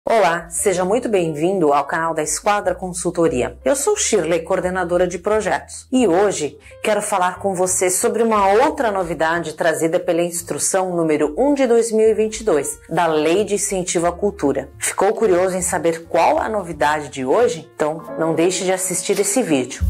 Olá, seja muito bem-vindo ao canal da Esquadra Consultoria. Eu sou Shirley, coordenadora de projetos, e hoje quero falar com você sobre uma outra novidade trazida pela Instrução número 1 de 2022, da Lei de Incentivo à Cultura. Ficou curioso em saber qual a novidade de hoje? Então não deixe de assistir esse vídeo.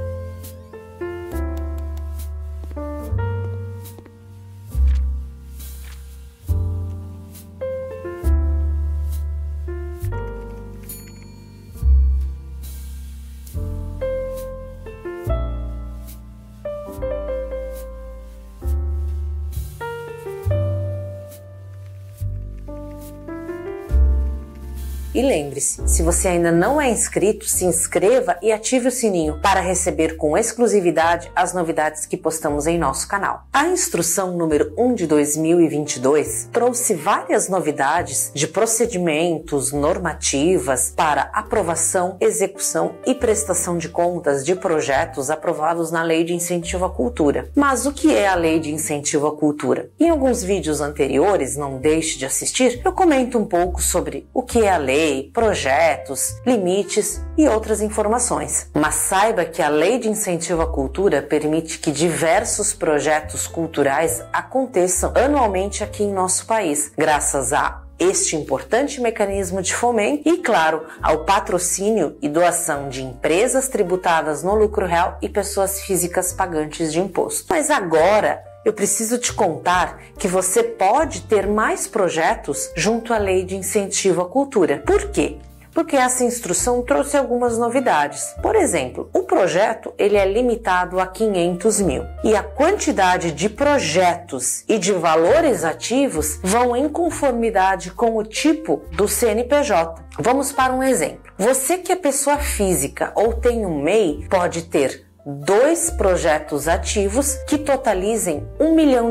E lembre-se, se você ainda não é inscrito, se inscreva e ative o sininho para receber com exclusividade as novidades que postamos em nosso canal. A Instrução número 1 de 2022 trouxe várias novidades de procedimentos, normativas para aprovação, execução e prestação de contas de projetos aprovados na Lei de Incentivo à Cultura. Mas o que é a Lei de Incentivo à Cultura? Em alguns vídeos anteriores, não deixe de assistir, eu comento um pouco sobre o que é a lei, projetos, limites e outras informações. Mas saiba que a Lei de Incentivo à Cultura permite que diversos projetos culturais aconteçam anualmente aqui em nosso país, graças a este importante mecanismo de fomento e, claro, ao patrocínio e doação de empresas tributadas no lucro real e pessoas físicas pagantes de imposto. Mas agora eu preciso te contar que você pode ter mais projetos junto à Lei de Incentivo à Cultura. Por quê? Porque essa instrução trouxe algumas novidades. Por exemplo, o projeto ele é limitado a 500 mil e a quantidade de projetos e de valores ativos vão em conformidade com o tipo do CNPJ. Vamos para um exemplo. Você que é pessoa física ou tem um MEI pode ter 2 projetos ativos que totalizem R$1 milhão,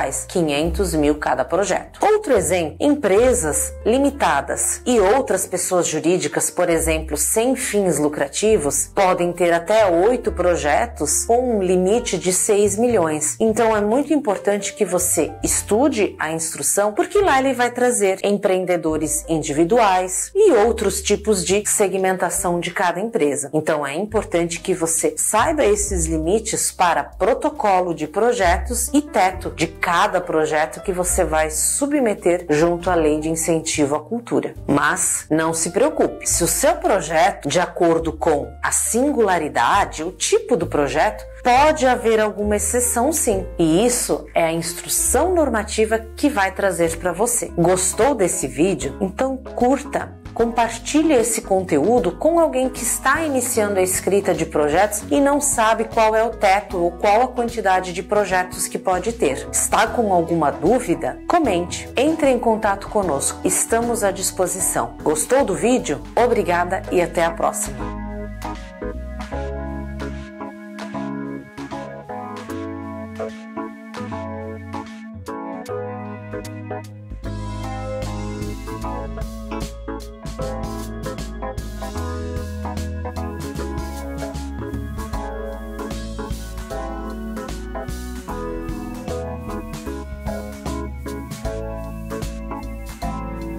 500 mil cada projeto. Outro exemplo, empresas limitadas e outras pessoas jurídicas, por exemplo, sem fins lucrativos, podem ter até 8 projetos com um limite de 6 milhões. Então é muito importante que você estude a instrução, porque lá ele vai trazer empreendedores individuais e outros tipos de segmentação de cada empresa. Então é importante que você saiba esses limites para protocolo de projetos e teto de cada projeto que você vai submeter junto à Lei de Incentivo à Cultura. Mas não se preocupe, se o seu projeto, de acordo com a singularidade, o tipo do projeto, pode haver alguma exceção sim, e isso é a instrução normativa que vai trazer para você. Gostou desse vídeo? Então curta! Compartilhe esse conteúdo com alguém que está iniciando a escrita de projetos e não sabe qual é o teto ou qual a quantidade de projetos que pode ter. Está com alguma dúvida? Comente, entre em contato conosco, estamos à disposição. Gostou do vídeo? Obrigada e até a próxima!